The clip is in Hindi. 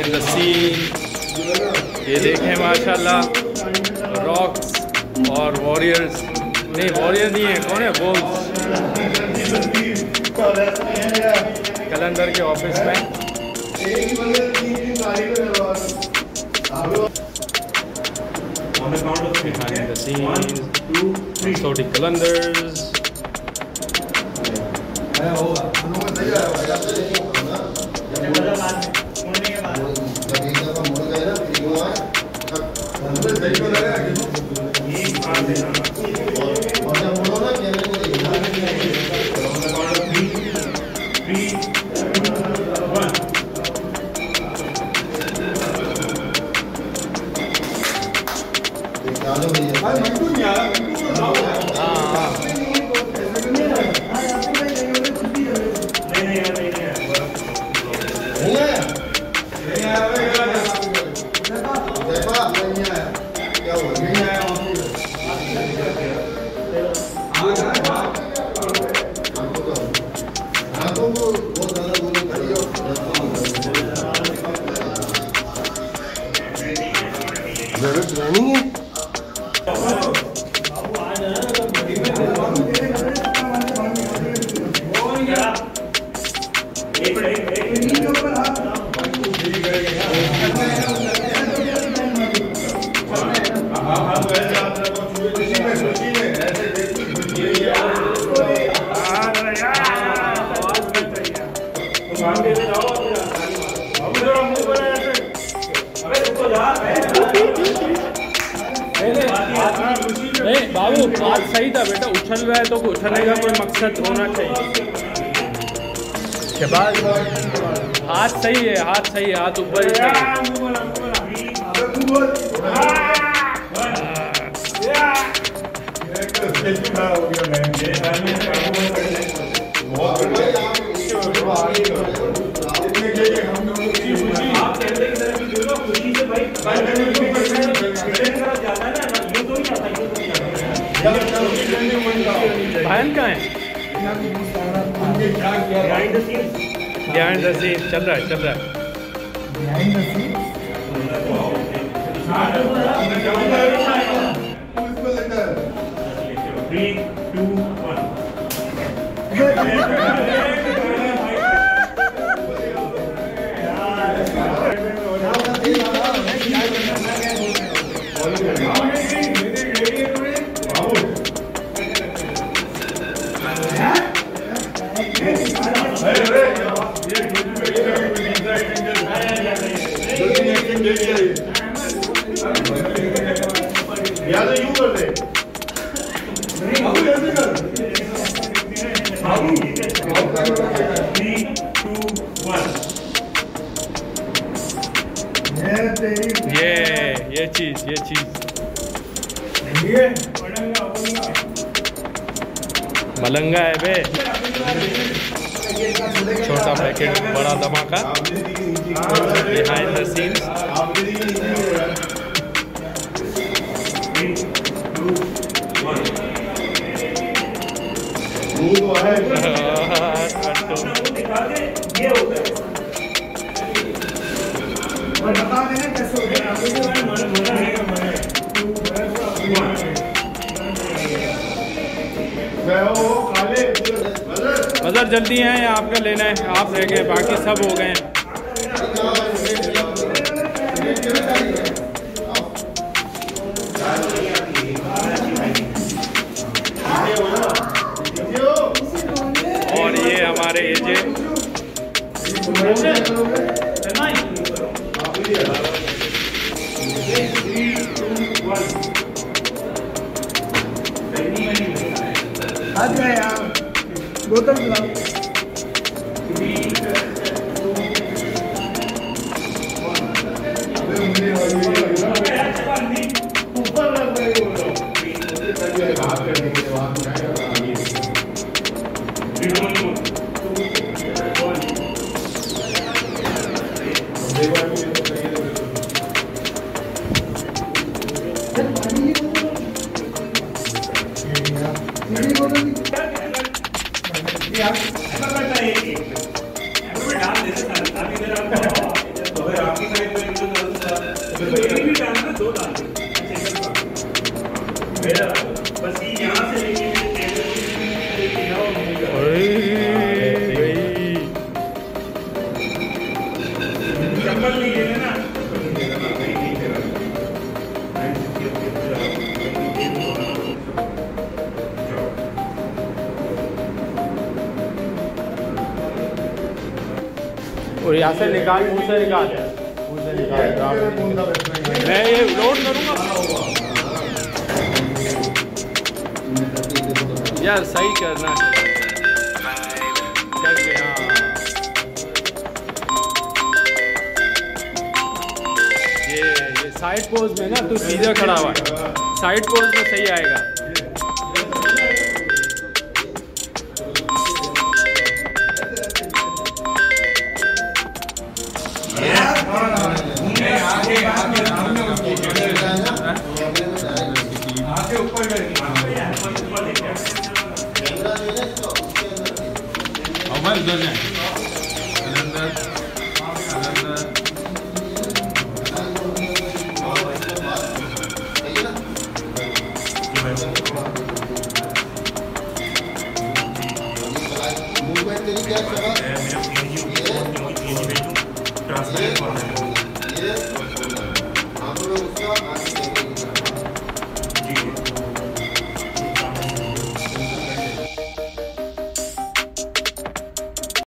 behind the scene। ये देखें माशाल्लाह, रॉक्स और वॉरियर्स, नहीं वॉरियर नहीं है, कौन है, वोल्स, कलंदर के ऑफिस में। On the count of three. Behind the scenes, 1, 2, 3. Soti Kalandars। नहीं बाबू, बात सही था बेटा, उछल रहा है तो उछलने का कोई मकसद होना चाहिए। शहबाज, हाथ सही है, हाथ सही है, हाथ ऊपर ही सही भायन कहाँ है? बिहाइंड द सीन चल रहा है, चल रहा है। ये चीज मलंगा है बे, छोटा पैकेट बड़ा धमाका। बिहाइंड द सीन्स मज़र जल्दी हैं या आपका लेना है? आप रह गए, बाकी सब हो गए हैं। और ये हमारे एजे बोतल पिलाओ। ऐसा करता है, डाल देते हैं, भी डालना, 2 डालना। मेरा बस ये यहाँ से लेके चप्पल नहीं ले लेना। और यहाँ से निकाल, मुँह से निकाल, मैं ये लोड करूँगा यार, सही करना चल के। हाँ ये साइड पोज में ना, तू सीधा खड़ा हुआ है, साइड पोज में सही आएगा। उधर जाए